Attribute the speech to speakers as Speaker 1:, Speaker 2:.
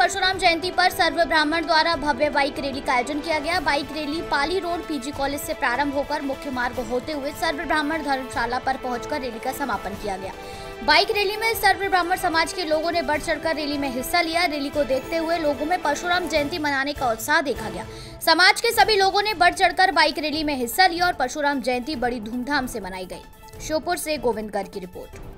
Speaker 1: परशुराम जयंती पर सर्व ब्राह्मण द्वारा भव्य बाइक रैली का आयोजन किया गया। Bike rally Pali road PG college से प्रारंभ होकर मुख्य मार्ग होते हुए सर्व ब्राह्मण धर्मशाला पर पहुंचकर रैली का समापन किया गया। बाइक रैली में सर्व ब्राह्मण समाज के लोगों ने बढ़ चढ़कर रैली में हिस्सा लिया। रैली को देखते हुए लोगों में परशुराम जयंती मनाने का उत्साह देखा गया। समाज के सभी लोगों ने बढ़ चढ़कर बाइक रैली में हिस्सा लिया और परशुराम जयंती बड़ी धूमधाम से मनाई गई। श्योपुर से गोविंद गर्ग की रिपोर्ट।